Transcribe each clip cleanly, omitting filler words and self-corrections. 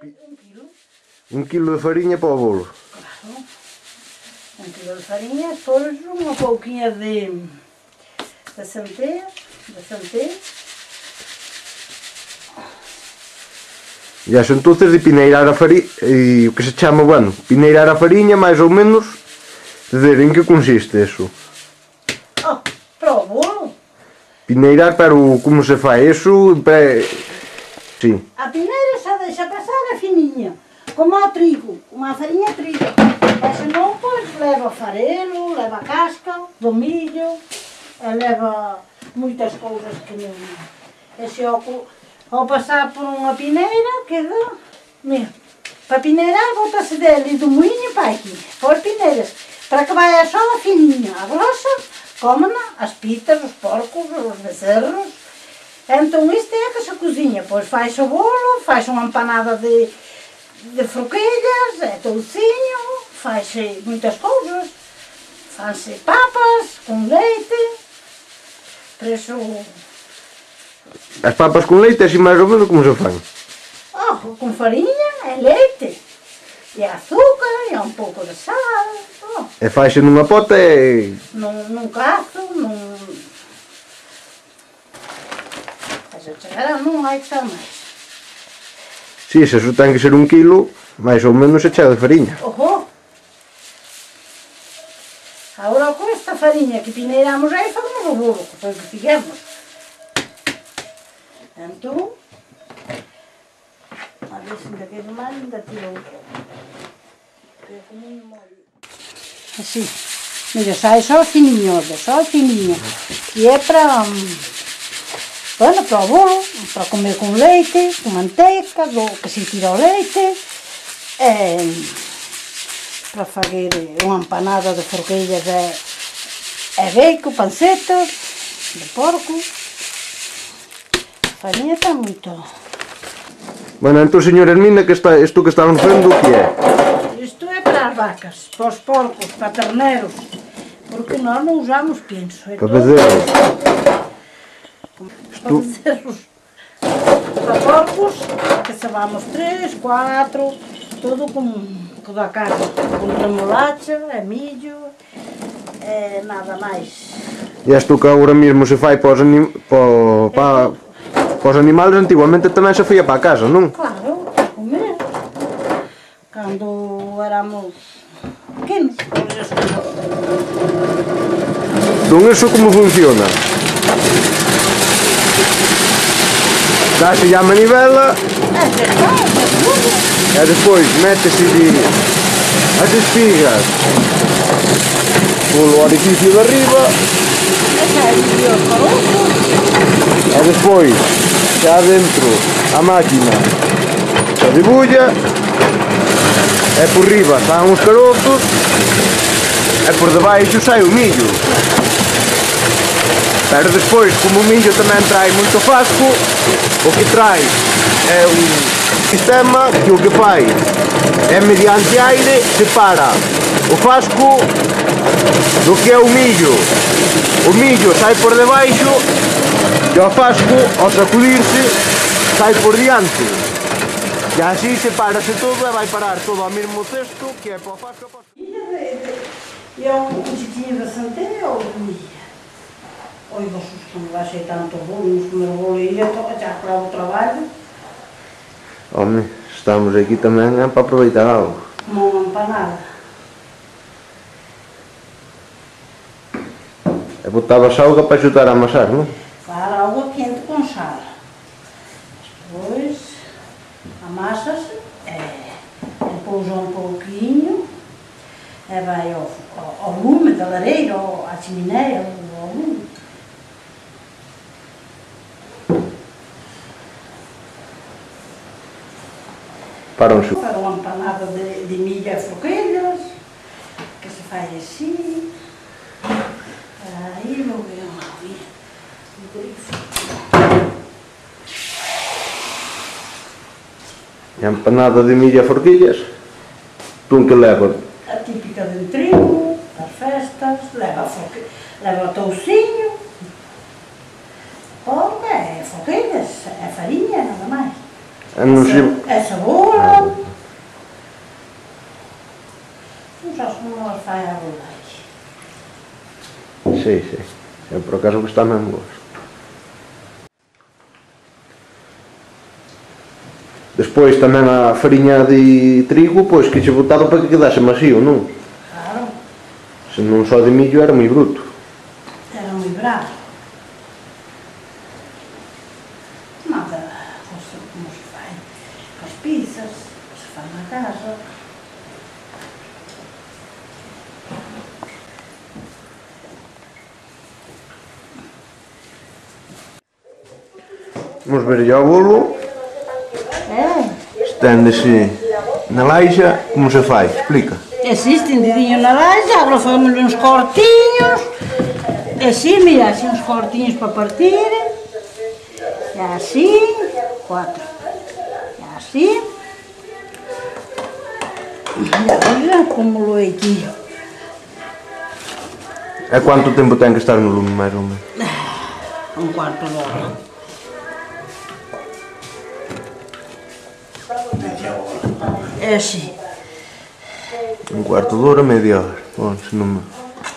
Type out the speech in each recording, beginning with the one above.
1 quilo. 1 quilo de farinha para o bolo. Claro. 1 quilo de farinha, depois uma pouquinha de centeio. E acho entonces de pineirar a farinha, e o que se chama, bueno, pineirar a farinha, mais ou menos, dizer, em que consiste isso? Para o bolo? Pineirar, pero como se faz isso? Sim. A pineira só deixa passar a fininha, como ao trigo, uma farinha trigo. Mas senão, pois, leva farelo, leva casca do milho, leva muitas coisas que não... Esse óculo, ao passar por uma pineira, queda... Para pineirar, bota-se dele do moinho para aqui, por pineiras, para que vai só a fininha, a grossa, comem as pitas, os porcos, os becerros. Então isto é que se cozinha, depois faz o bolo, faz uma empanada de forquilhas, é toucinho, faz muitas coisas, faz papas com leite, por isso... As papas com leite, assim mais ou menos como se faz? Com farinha, é leite, e açúcar, e um pouco de sal. E faz-se numa pota e... Num cacho, não vai estar mais. Sim, se isso tem que ser 1 quilo, mais ou menos é cheio de farinha. Agora com esta farinha que pineiramos aí, fazemos o bolo, que foi o que fizemos. Então, a ver se ainda quer mais, ainda tira outro. Assim, mira, sai só fininho, só fininho. E é para... Bueno, para o bolo, para comer com leite, com manteiga, que se tira o leite, para fazer uma empanada de forquilhas é bacon, panceta, de porco. A farinha está muito... Bueno, então, senhora Hermina, isto que estamos vendo, o que é? Isto é para as vacas, para os porcos, para terneiros, porque nós não usamos pinço. Para bezerros. Para bezerros. Para porcos, que sabamos 3, 4, tudo com da casa, com remolacha, milho, nada mais. E isto que agora mesmo se faz para os animais, antigamente também se fazia para a casa, não? Claro, para comer. Quando éramos pequenos. Então isso como funciona? Dá-se a manivela e depois mete-se as espigas pelo orifício de arriba e depois já dentro a máquina se debulha, e por riba saem os caroços e por debaixo sai o milho. Pero depois, como o milho também traz muito fasco, o que traz é um sistema que o que faz é mediante aire separa o fasco do que é o milho. O milho sai por debaixo e o fasco, ao sacudir-se, sai por diante. E assim separa-se todo e vai parar todo ao mesmo cesto, que é para o fasco. E é um tiquinho de centeio ou de milho? Oi, vocês não vai ser tanto bolo, nos comer o bolo e já para o trabalho. Homem, estamos aqui também para aproveitar algo. Uma empanada. Eu botava salga para ajudar a amassar, não? Para água quente com sal. Depois amassa-se, pousa um pouquinho, vai ao lume da lareira, ou à chaminé, ao lume. Para um chuva. Para uma empanada de milho e forquilhas, que se faz assim. Aí vou ver uma aguinha do grifo. E a empanada de milho e forquilhas, tu que leva? A típica de trigo, das festas, leva toucinho, forquilhas, é farinha, nada mais. É cebola, fai a rodaxe. Sí, sí. É por acaso que está mesmo boas. Despois tamén a fariña de trigo, pois que che botado para que quedase masío, non? Claro. Se non só de millo era moi bruto. Era moi bravo. Nada, como se fai as pizzas, se fai na casa. Vamos ver o bolo. Esténdese na laixa, como se fai? Explica. Existe dedinho na laixa, agora fomos uns cortinhos. E assim, mira, assim uns cortinhos para partir. E assim, 4. E assim. E agora como lo aqui. E quanto tempo ten que estar no lume, máis ou menos? Um quarto de hora. É assim. Un cuarto de hora, media hora. Bom, se non me...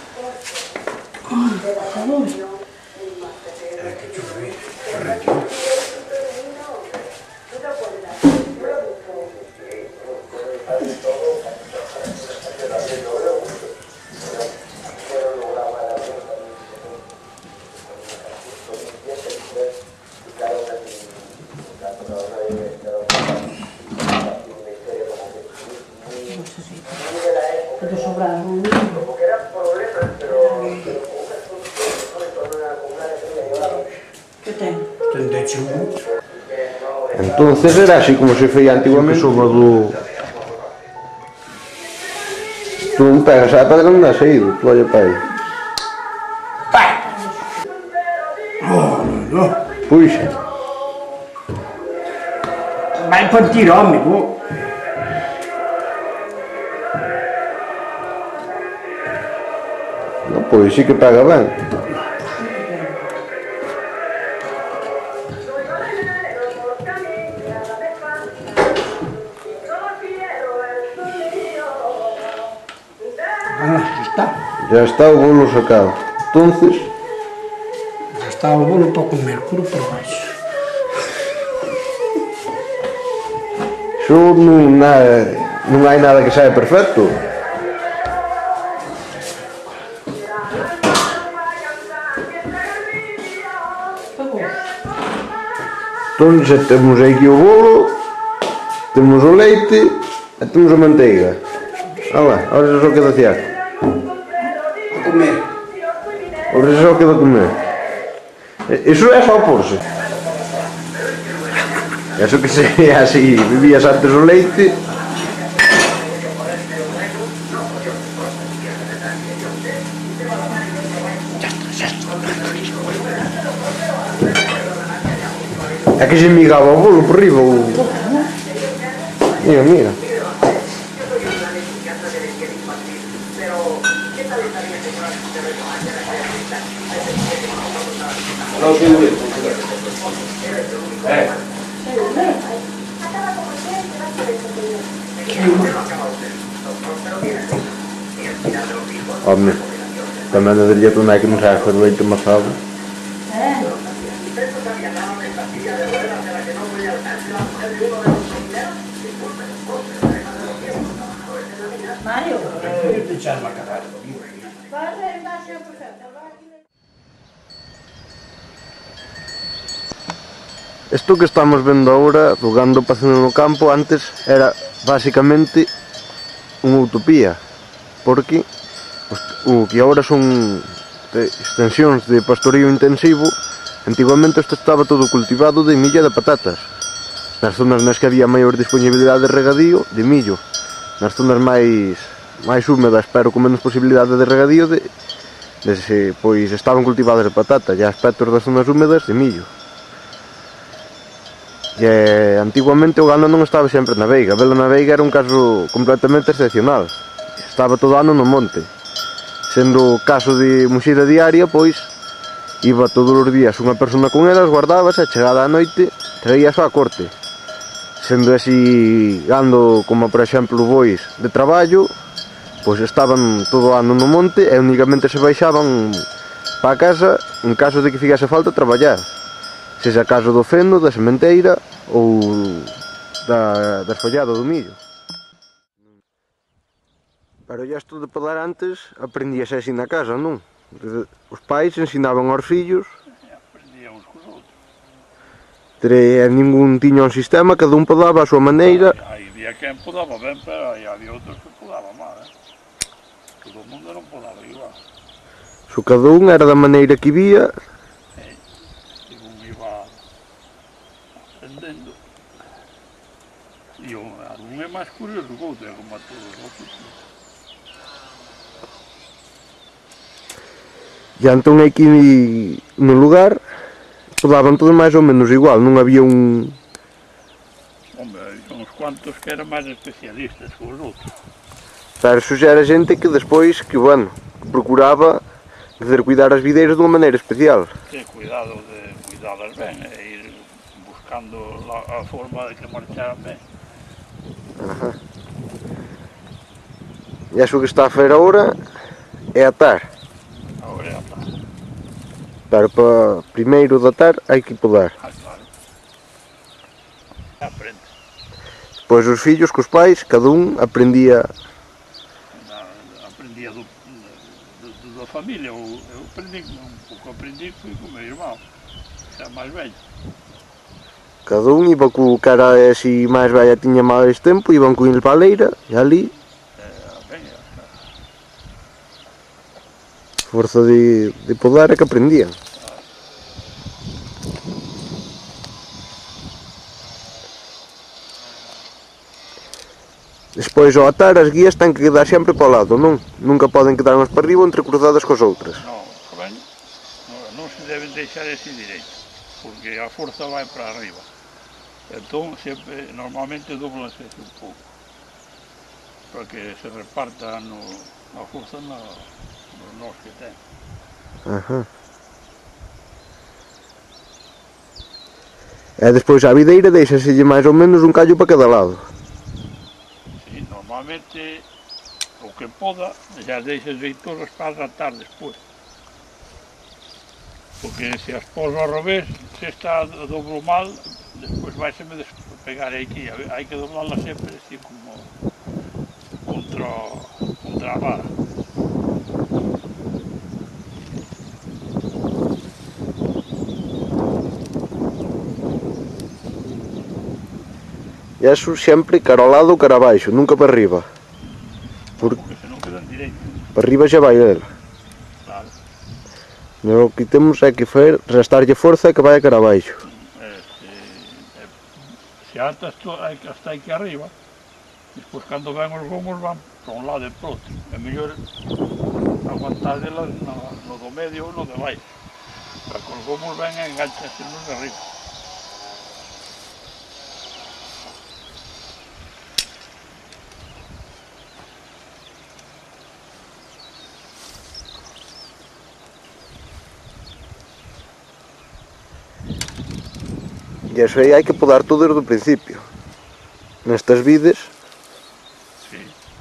Puedo sobrar un libro. Que ten? Entonces era así como se feía antiguamente. Soba do... Tu non pegas a pedra non dá saído, tu olha para aí. Puxa. Vai partir, home, vou. Non, pois sí que pega ben. Já está. Já está o bolo sacado. Entonces... Já está o bolo para comer, puro por baixo. Xo non hai nada que saia perfecto. Entón xa temos aquí o bolo, temos o leite e temos a manteiga. Ahora só queda fiar. A comer. Ahora só queda comer. Iso é só porse. Eso que se así, bebías antes o leite. É que se migaba o bolo por riba ou... Mira, mira. Home, tamén daría tu nai que non sabe fazer leite amasado. Mario? Deixar-me acabar. Isto que estamos vendo agora, do gando pacendo no campo, antes era basicamente unha utopía, porque o que agora son extensións de pastorío intensivo, antigamente isto estaba todo cultivado de millo e de patatas. Nas zonas nas que había maior disponibilidade de regadío, de millo. Nas zonas máis húmedas, pero con menos posibilidade de regadío, pois estaban cultivadas de patata, e aspectos das zonas húmedas de millo. E antiguamente o gando non estaba sempre na veiga. Velo na veiga era un caso completamente excepcional. Estaba todo ano no monte. Sendo o caso de muxida diaria, pois iba todos os días unha persona con elas, guardábase, e chegada a noite traía só a corte. Sendo así gando como por exemplo bois de traballo, pois estaban todo o ano no monte e únicamente se baixaban para a casa en caso de que fixese falta traballar, sexa caso do feno, da sementeira ou da esfollada do millo. Pero ya isto de podar antes aprendíase así na casa, non? Os pais ensinaban aos fillos. Aprendíamos cos outros. Ningún tiña un sistema, cada un podaba a súa maneira. Aí había quen podaba ben, pero aí había outros que podaban mal, Todo o mundo non podaba igual. So cada un era da maneira que vía. E un iba aprendendo. E un é máis curioso que outro, é como a todos os outros. E entón aquí no lugar podaban todos máis ou menos igual, non había un... Hombre, había uns cuantos que eran máis especialistas que os outros. Pero eso xa era xente que despois, que bueno, procuraba cuidar as videiras dunha maneira especial. Ter cuidado de cuidadas ben e ir buscando a forma de que marcharan ben. Ajá. E iso que está a fer agora é atar. Agora é atar. Pero para primeiro de atar hai que podar. Claro. Aprende. Pois os fillos cos pais, cada un aprendía. Aprendía da familia. Eu aprendi, un pouco aprendi, fui com o meu irmão, que era máis velho. Cada un iba co cara así máis velha tiña máis tempo, iban con il para a leira e ali forza de podar é que aprendían. Despois ao atar as guías ten que quedar sempre para o lado, non? Nunca poden quedar unhas para arriba ou entrecruzadas cos outras. Non se deben deixar así direito, porque a forza vai para arriba. Entón, sempre, normalmente doblanse un pouco, para que se reparta a forza nos nós que ten. Ajá. E despois a videira deixaselle máis ou menos un callo para cada lado. Sí, normalmente o que poda xa deixa deitosas para ratar despois. Porque se as pos ao revés, se está a dobro mal, despois vai se me despegar aquí. Hai que doblarla sempre así como contra a vara. E eso sempre cara ao lado ou cara abaixo, nunca para arriba. Porque se non quedan direito. Para arriba xa vai ela. Claro. O que temos é que restarlle forza e que vai cara abaixo. Se atas hasta aquí arriba, despois cando ven os gomos van para un lado e para outro. É mellor aguantar delas no do medio ou no de baixo. Para que os gomos ven e enganchanse nos de arriba. E eso aí hai que podar todo desde o principio. Nestas vides. Sí.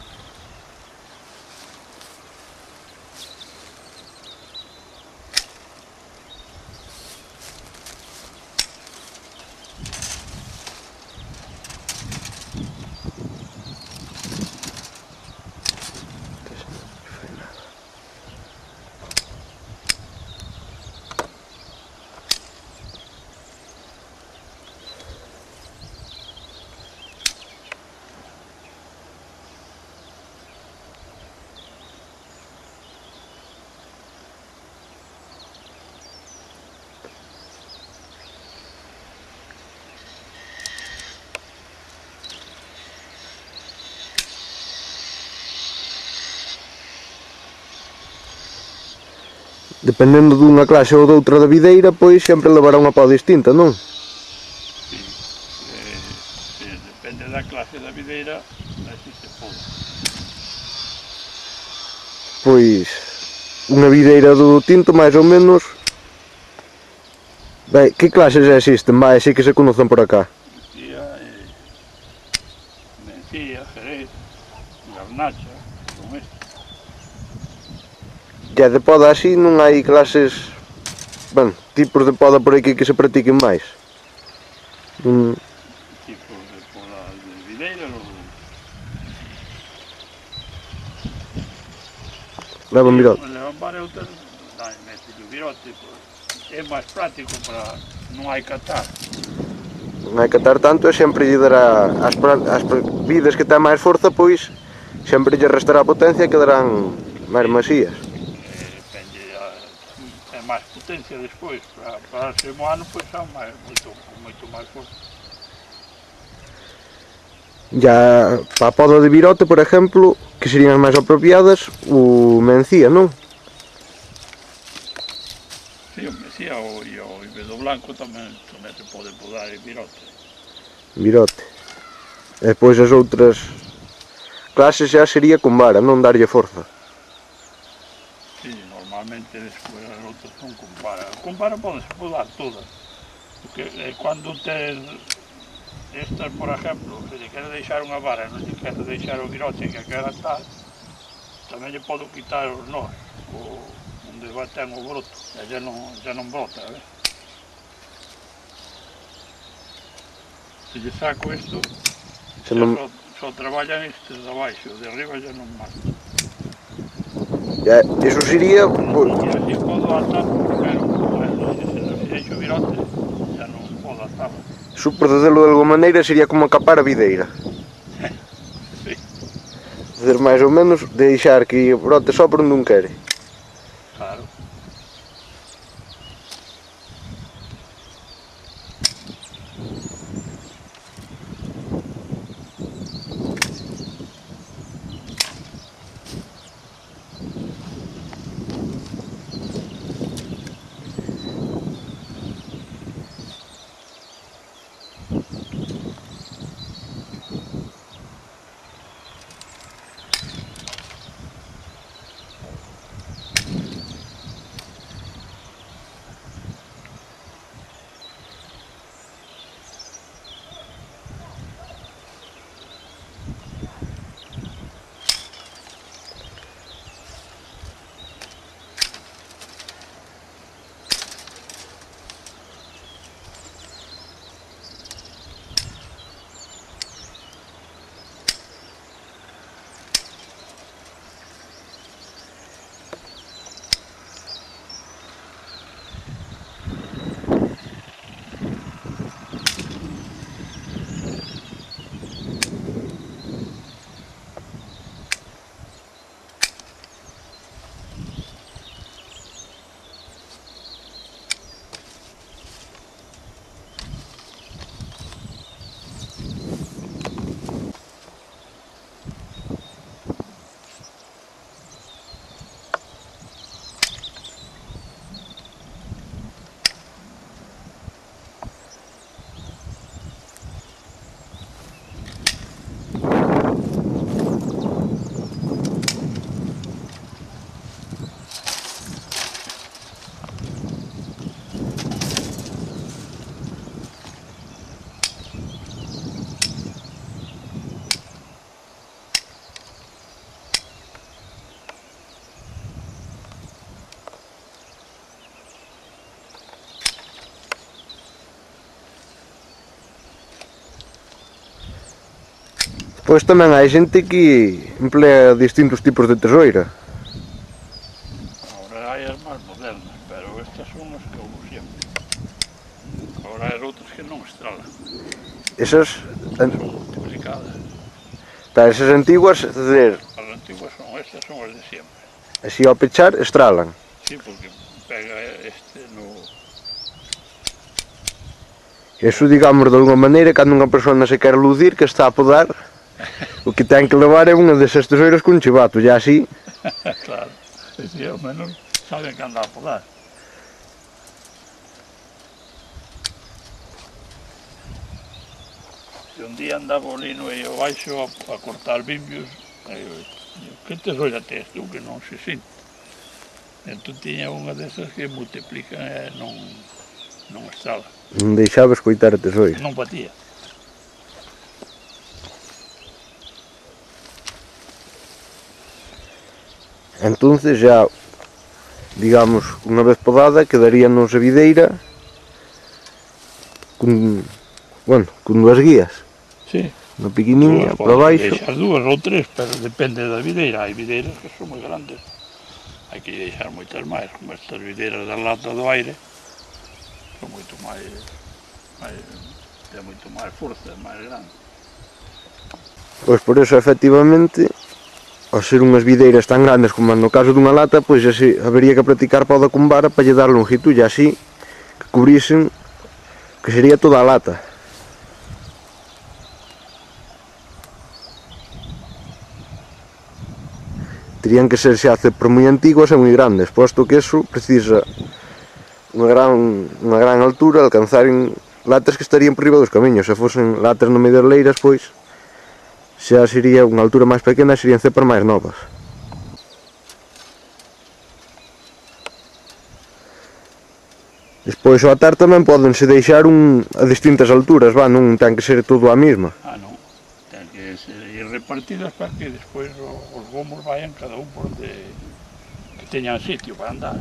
Dependendo dunha clase ou doutra da videira, pois sempre levará unha pau distinta, non? Sí. Depende da clase da videira, así se poda. Pois unha videira do tinto máis ou menos. Ben, que clases existen? Vai, así que se conocen por acá. Mencía, Jerez, Garnacha, son estes. E de poda así non hai clases, bueno, tipos de poda por aquí que se practiquen máis. Tipos de poda de videira, Levan virote. levan para outras, mete o virote, é máis práctico para non hai catar. Non hai que atar tanto e sempre lle dará as vidas que ten máis forza, pois sempre lle restará potencia e quedarán máis masías. Depende, é máis potencia despois, para ser moano, pois son moito máis forte. Ya para a poda de virote, por exemplo, que serían as máis apropiadas, o mencía, non? Si, o Mesía e o Ibedo Blanco tamén se pode podar en virote. Virote. E depois as outras clases xa sería con vara, non darlle forza. Si, normalmente despois as outras son con vara. Con vara podense podar todas. Porque cando tes estas, por exemplo, se lle quere deixar unha vara e non lle quere deixar o virote que quere atar, tamén lle podo quitar os nós, onde ten o broto, e xa non brota, Se lle saco isto, só traballan estes de abaixo, de arriba xa non máis. Iso sería... E así podo atar, pero se deixo o virote, xa non podo atar. Iso, por dicirlo de alguma maneira, sería como capar a videira. Sí. Dizer, máis ou menos, deixar que brote só por onde non quere. Claro. Pois tamén hai xente que emplea distintos tipos de tesoira. Ahora hai as máis modernas, pero estas son as que houve sempre. Ahora hai outras que non estralan, Esas, son multiplicadas. para esas antiguas, é dizer, As antiguas estas son as de sempre. así ao pechar, estralan. Sí, porque pega este no... Eso, digamos, de alguma maneira, cando unha persona se quer lucir que está a podar, o que ten que levar é unha desas tesouras con chivato, e así... Claro, sí, ao menos saben que anda a podar. Se un día andaba o lino aí ao baixo a cortar bimbios, que tesoira tes tú que non se sinte? Entón tiña unha desas que multiplican e non estrala, Non deixaba escoitar a tesoira. non batía. Entonces ya, digamos, unha vez podada, quedaríanos a videira con dúas guías. Sí. Unha pequeniña para baixo. Deixar dúas ou tres, pero depende da videira. Hai videiras que son moi grandes. Hai que deixar moitas máis, como estas videiras da lata do aire, son moito máis de moito máis forza, máis grande. Pois por eso, efectivamente, ao ser unhas videiras tan grandes como no caso dunha lata, pois así habería que practicar poda con vara para lle dar longitude, así que cubrisen, que sería toda a lata. Terían que ser xa por moi antiguas e moi grandes, posto que eso precisa unha gran altura, alcanzar en latas que estarían por riba dos camiños. Se fosen latas no medio das leiras, pois xa sería unha altura máis pequena, serían cepas máis novas. Despois ao atar tamén pódense deixar a distintas alturas, non ten que ser todo a mesma. Non, ten que ser ir repartidas para que despois os gomos vayan cada un por onde que teñan sitio para andar.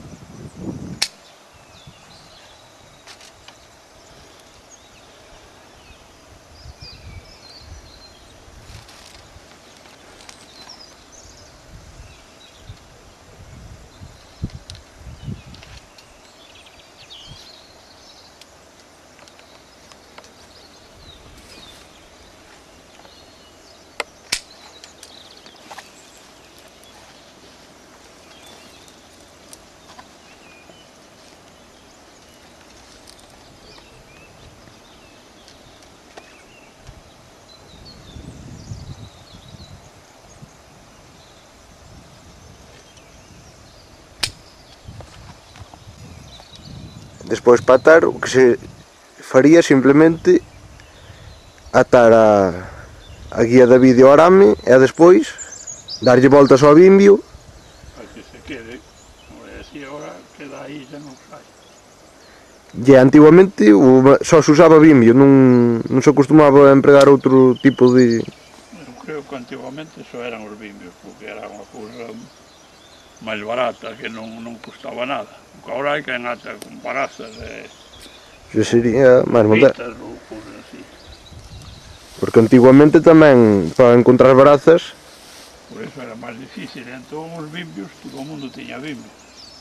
Despois para atar, o que se faría simplemente atar a guía da vídeo ao arame e despois darlle voltas ao bimbio Para que se quede, así agora queda aí, xa non sai. e antiguamente só se usaba bimbio, non se acostumaba a empregar outro tipo de... Eu creo que antiguamente só eran os bimbios, porque era unha cousa máis barata, que non custaba nada. Porque agora hai que ata con barazas Xa sería máis moderno, pitas ou cousas así. porque antiguamente tamén para encontrar barazas Por eso era máis difícil, entón os bimbios, todo o mundo tiña bimbios.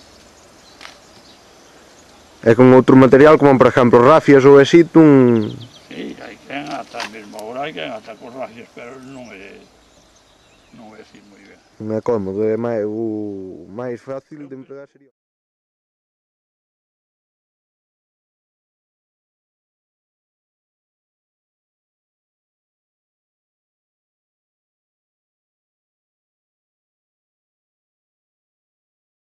e con outro material como por exemplo rafias ou exito Sí, hai quen ata mesmo agora hai quen ata con racias, pero non é así moi ben. non é cómodo, o máis fácil de empregar sería